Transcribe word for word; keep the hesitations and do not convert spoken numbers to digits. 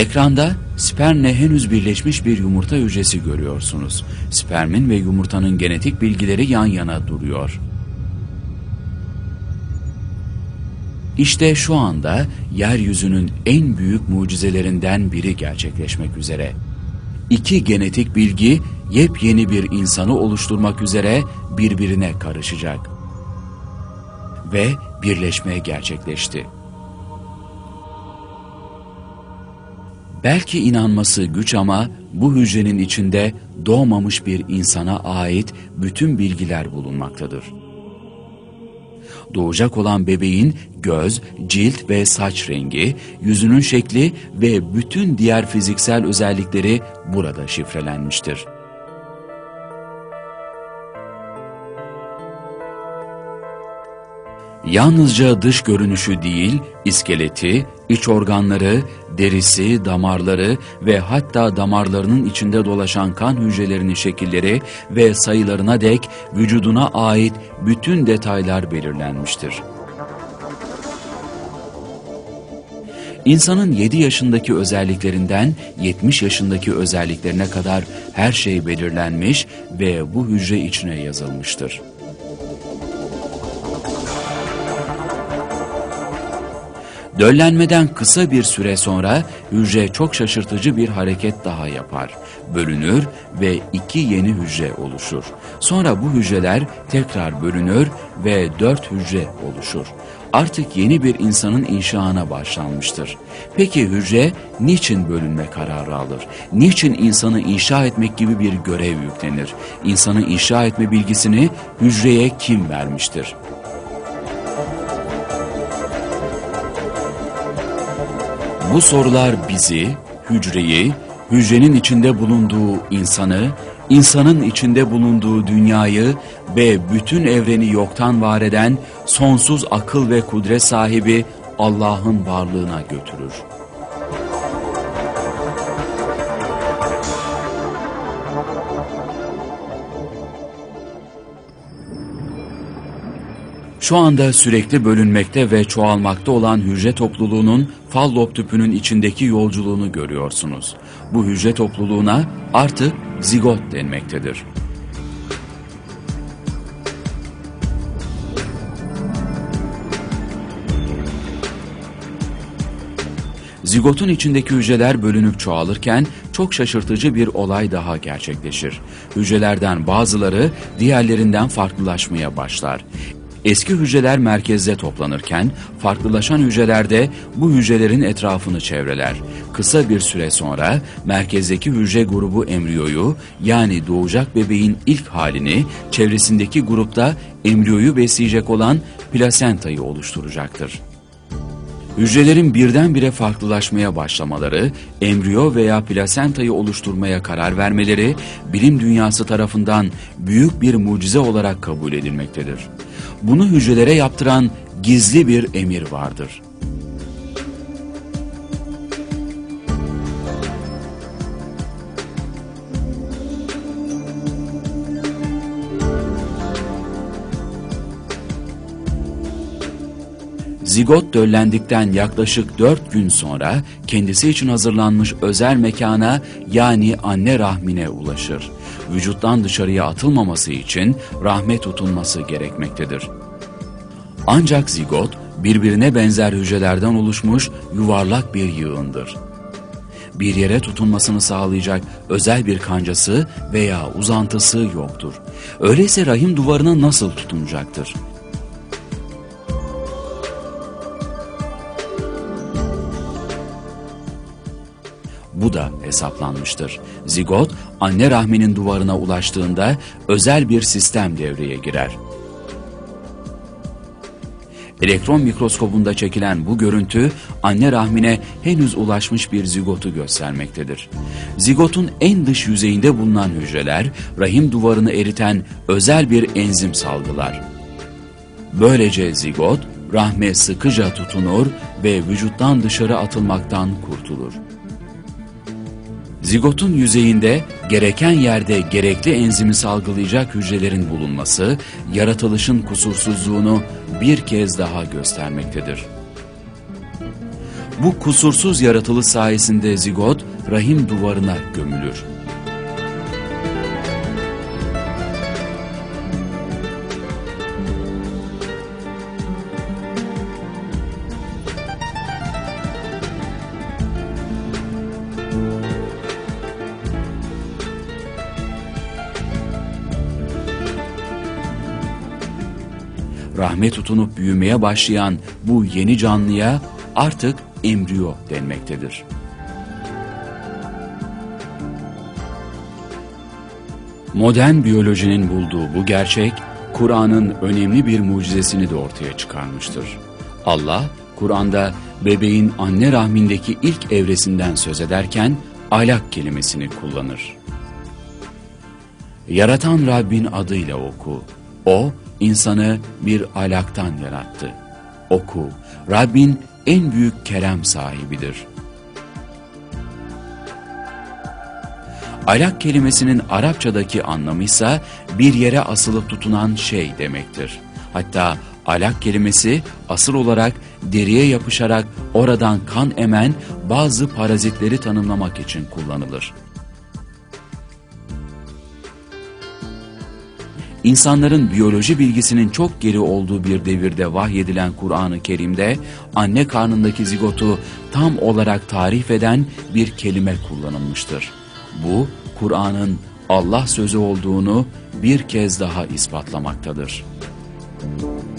Ekranda spermle henüz birleşmiş bir yumurta hücresi görüyorsunuz. Spermin ve yumurtanın genetik bilgileri yan yana duruyor. İşte şu anda yeryüzünün en büyük mucizelerinden biri gerçekleşmek üzere. İki genetik bilgi yepyeni bir insanı oluşturmak üzere birbirine karışacak. Ve birleşme gerçekleşti. Belki inanması güç ama bu hücrenin içinde doğmamış bir insana ait bütün bilgiler bulunmaktadır. Doğacak olan bebeğin göz, cilt ve saç rengi, yüzünün şekli ve bütün diğer fiziksel özellikleri burada şifrelenmiştir. Yalnızca dış görünüşü değil, iskeleti, iç organları, derisi, damarları ve hatta damarlarının içinde dolaşan kan hücrelerinin şekilleri ve sayılarına dek vücuduna ait bütün detaylar belirlenmiştir. İnsanın yedi yaşındaki özelliklerinden yetmiş yaşındaki özelliklerine kadar her şey belirlenmiş ve bu hücre içine yazılmıştır. Döllenmeden kısa bir süre sonra hücre çok şaşırtıcı bir hareket daha yapar. Bölünür ve iki yeni hücre oluşur. Sonra bu hücreler tekrar bölünür ve dört hücre oluşur. Artık yeni bir insanın inşasına başlanmıştır. Peki hücre niçin bölünme kararı alır? Niçin insanı inşa etmek gibi bir görev yüklenir? İnsanı inşa etme bilgisini hücreye kim vermiştir? Bu sorular bizi, hücreyi, hücrenin içinde bulunduğu insanı, insanın içinde bulunduğu dünyayı ve bütün evreni yoktan var eden sonsuz akıl ve kudret sahibi Allah'ın varlığına götürür. Şu anda sürekli bölünmekte ve çoğalmakta olan hücre topluluğunun fallop tüpünün içindeki yolculuğunu görüyorsunuz. Bu hücre topluluğuna artık zigot denmektedir. Zigotun içindeki hücreler bölünüp çoğalırken çok şaşırtıcı bir olay daha gerçekleşir. Hücrelerden bazıları diğerlerinden farklılaşmaya başlar. Eski hücreler merkezde toplanırken farklılaşan hücreler de bu hücrelerin etrafını çevreler. Kısa bir süre sonra merkezdeki hücre grubu embriyoyu yani doğacak bebeğin ilk halini, çevresindeki grupta embriyoyu besleyecek olan plasentayı oluşturacaktır. Hücrelerin birdenbire farklılaşmaya başlamaları, embriyo veya plasentayı oluşturmaya karar vermeleri bilim dünyası tarafından büyük bir mucize olarak kabul edilmektedir. Bunu hücrelere yaptıran gizli bir emir vardır. Zigot döllendikten yaklaşık dört gün sonra kendisi için hazırlanmış özel mekana yani anne rahmine ulaşır. Vücuttan dışarıya atılmaması için rahme tutunması gerekmektedir. Ancak zigot birbirine benzer hücrelerden oluşmuş yuvarlak bir yığındır. Bir yere tutunmasını sağlayacak özel bir kancası veya uzantısı yoktur. Öyleyse rahim duvarına nasıl tutunacaktır? Bu da hesaplanmıştır. Zigot, anne rahminin duvarına ulaştığında özel bir sistem devreye girer. Elektron mikroskobunda çekilen bu görüntü, anne rahmine henüz ulaşmış bir zigotu göstermektedir. Zigotun en dış yüzeyinde bulunan hücreler, rahim duvarını eriten özel bir enzim salgılar. Böylece zigot, rahme sıkıca tutunur ve vücuttan dışarı atılmaktan kurtulur. Zigotun yüzeyinde gereken yerde gerekli enzimi salgılayacak hücrelerin bulunması, yaratılışın kusursuzluğunu bir kez daha göstermektedir. Bu kusursuz yaratılış sayesinde zigot rahim duvarına gömülür. Rahme tutunup büyümeye başlayan bu yeni canlıya artık embriyo denmektedir. Modern biyolojinin bulduğu bu gerçek, Kur'an'ın önemli bir mucizesini de ortaya çıkarmıştır. Allah, Kur'an'da bebeğin anne rahmindeki ilk evresinden söz ederken alak kelimesini kullanır. Yaratan Rabbin adıyla oku. O, insanı bir alaktan yarattı. Oku, Rabbin en büyük kerem sahibidir. Alak kelimesinin Arapçadaki anlamı ise bir yere asılıp tutunan şey demektir. Hatta alak kelimesi asıl olarak deriye yapışarak oradan kan emen bazı parazitleri tanımlamak için kullanılır. İnsanların biyoloji bilgisinin çok geri olduğu bir devirde vahyedilen Kur'an-ı Kerim'de anne karnındaki zigotu tam olarak tarif eden bir kelime kullanılmıştır. Bu, Kur'an'ın Allah sözü olduğunu bir kez daha ispatlamaktadır.